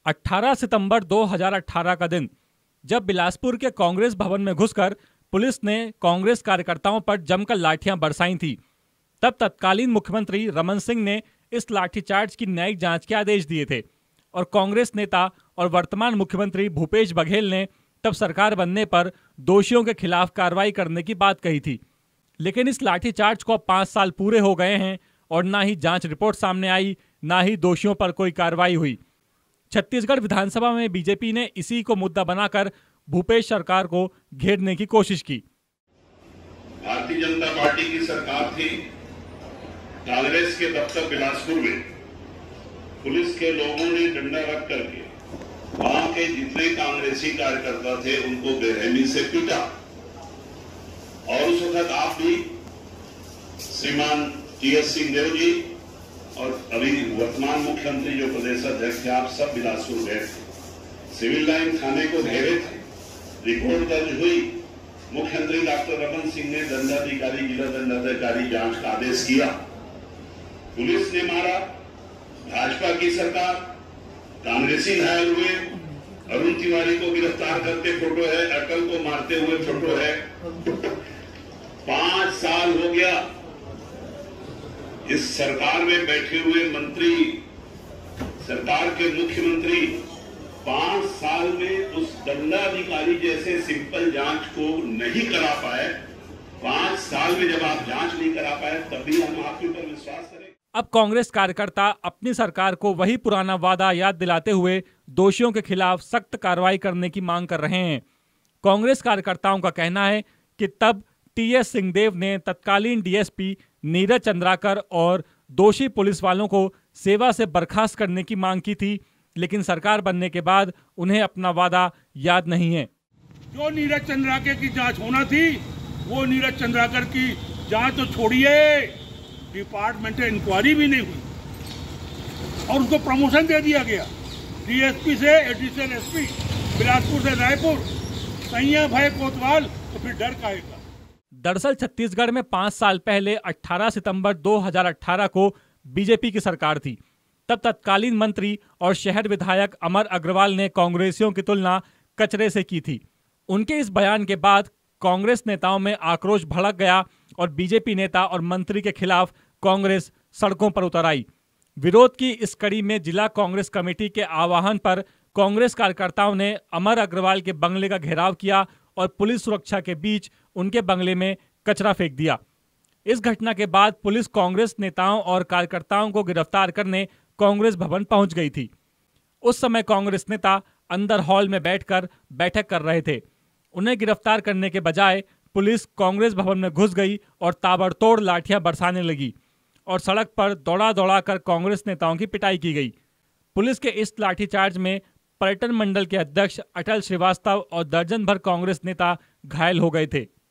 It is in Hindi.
18 सितंबर 2018 का दिन, जब बिलासपुर के कांग्रेस भवन में घुसकर पुलिस ने कांग्रेस कार्यकर्ताओं पर जमकर लाठियां बरसाई थी। तब तत्कालीन मुख्यमंत्री रमन सिंह ने इस लाठीचार्ज की न्यायिक जांच के आदेश दिए थे और कांग्रेस नेता और वर्तमान मुख्यमंत्री भूपेश बघेल ने तब सरकार बनने पर दोषियों के खिलाफ कार्रवाई करने की बात कही थी। लेकिन इस लाठीचार्ज को 5 साल पूरे हो गए हैं और ना ही जांच रिपोर्ट सामने आई, ना ही दोषियों पर कोई कार्रवाई हुई। छत्तीसगढ़ विधानसभा में बीजेपी ने इसी को मुद्दा बनाकर भूपेश सरकार को घेरने की कोशिश की। भारतीय जनता पार्टी की सरकार थी। कांग्रेस के दफ्तर बिलासपुर में पुलिस के लोगों ने डंडा रख करके वहां के जितने कांग्रेसी कार्यकर्ता थे उनको बेरहमी से पीटा। और उस वक्त आप भी, श्रीमान टीएस सिंहदेव जी और अभी वर्तमान मुख्यमंत्री जो प्रदेश अध्यक्ष थे, आप सब बिलासपुर गए थे। सिविल लाइन थाने को घेरे थे, रिपोर्ट दर्ज हुई। मुख्यमंत्री डॉक्टर रमन सिंह ने दंडाधिकारी, जिला दंडाधिकारी जांच का आदेश किया। पुलिस ने मारा, भाजपा की सरकार, कांग्रेसी घायल हुए। अरुण तिवारी को गिरफ्तार करते फोटो है, अटल को मारते हुए फोटो है। 5 साल हो गया। इस सरकार में बैठे हुए मंत्री, सरकार के मुख्यमंत्री 5 साल में उस दंडाधिकारी जैसे सिंपल जांच को नहीं करा पाए। 5 साल में जब आप जांच नहीं करा पाए, तभी हम आपके ऊपर विश्वास करें। अब कांग्रेस कार्यकर्ता अपनी सरकार को वही पुराना वादा याद दिलाते हुए दोषियों के खिलाफ सख्त कार्रवाई करने की मांग कर रहे हैं। कांग्रेस कार्यकर्ताओं का कहना है कि तब टीएस सिंहदेव ने तत्कालीन डीएसपी नीरज चंद्राकर और दोषी पुलिस वालों को सेवा से बर्खास्त करने की मांग की थी, लेकिन सरकार बनने के बाद उन्हें अपना वादा याद नहीं है। जो नीरज चंद्राकर की जांच होना थी, वो नीरज चंद्राकर की जांच तो छोड़िए, डिपार्टमेंटल इंक्वायरी भी नहीं हुई और उसको प्रमोशन दे दिया गया। डीएसपी से एडिशनल एसपी, बिलासपुर से रायपुर। सैया भय कोतवाल, तो फिर डर काहेगा। दरअसल छत्तीसगढ़ में 5 साल पहले 18 सितंबर 2018 को बीजेपी की सरकार थी। तब तत्कालीन मंत्री और शहर विधायक अमर अग्रवाल ने कांग्रेसियों की तुलना कचरे से की थी। उनके इस बयान के बाद कांग्रेस नेताओं में आक्रोश भड़क गया और बीजेपी नेता और मंत्री के खिलाफ कांग्रेस सड़कों पर उतर आई। विरोध की इस कड़ी में जिला कांग्रेस कमेटी के आह्वान पर कांग्रेस कार्यकर्ताओं ने अमर अग्रवाल के बंगले का घेराव किया और पुलिस सुरक्षा के बीच उनके बंगले में कचरा फेंक दिया। इस घटना के बाद पुलिस कांग्रेस नेताओं और कार्यकर्ताओं को गिरफ्तार करने कांग्रेस भवन पहुंच गई थी। उस समय कांग्रेस नेता अंदर हॉल में बैठकर बैठक कर रहे थे। उन्हें गिरफ्तार करने के बजाय पुलिस कांग्रेस भवन में घुस गई और ताबड़तोड़ लाठियां बरसाने लगी और सड़क पर दौड़ा दौड़ा कर कांग्रेस नेताओं की पिटाई की गई। पुलिस के इस लाठीचार्ज में पर्यटन मंडल के अध्यक्ष अटल श्रीवास्तव और दर्जन भर कांग्रेस नेता घायल हो गए थे।